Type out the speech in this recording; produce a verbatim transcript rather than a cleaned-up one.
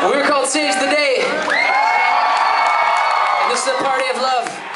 We're called Seize the Day. And this is a party of love.